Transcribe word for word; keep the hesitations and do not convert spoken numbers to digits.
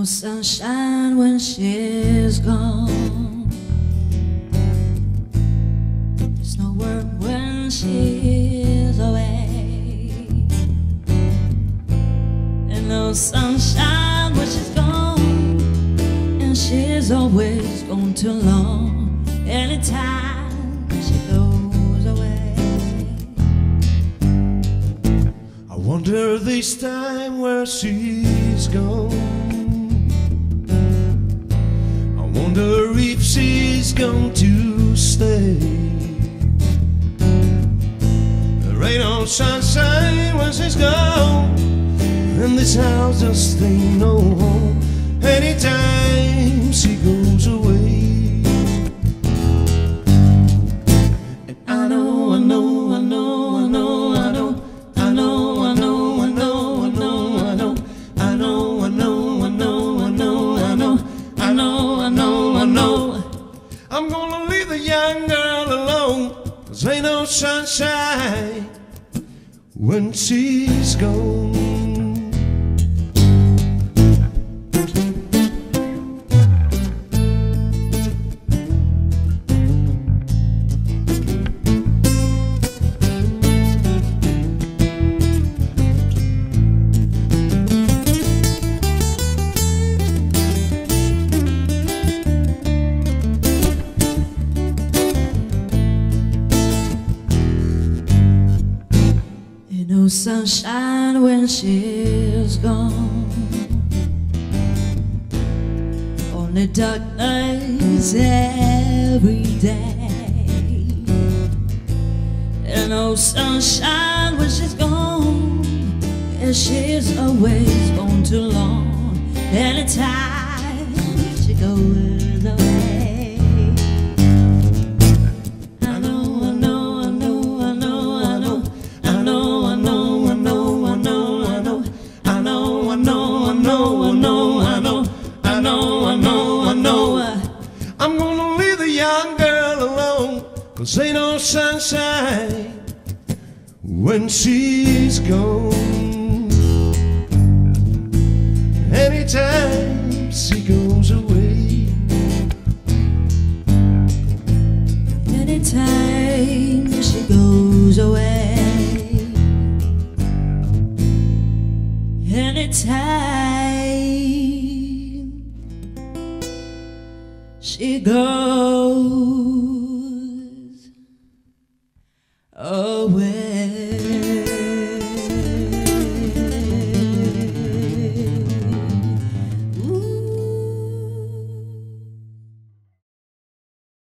sunshine when she's gone. There's no word when she's away. And no sunshine when she's gone. And she's always gone too long. Anytime she goes away. I wonder this time where she's gone. I wonder if she's going to stay. There ain't no sunshine when she's gone, and this house just ain't no home anytime she goes away. And I know, I know, I know, I know, I know, I know, I know, I know, I know, I know, I know, I know, I know, I know, I know, I know, I know, I know. I'm gonna leave the young girl alone, 'cause ain't no sunshine when she's gone. No sunshine when she's gone. Only darkness every day. And no sunshine when she's gone. And she's always gone too long. Anytime she goes away. I'm gonna leave the young girl alone, 'cause ain't no sunshine when she's gone. Anytime she goes away. Anytime she goes away. Anytime she goes away.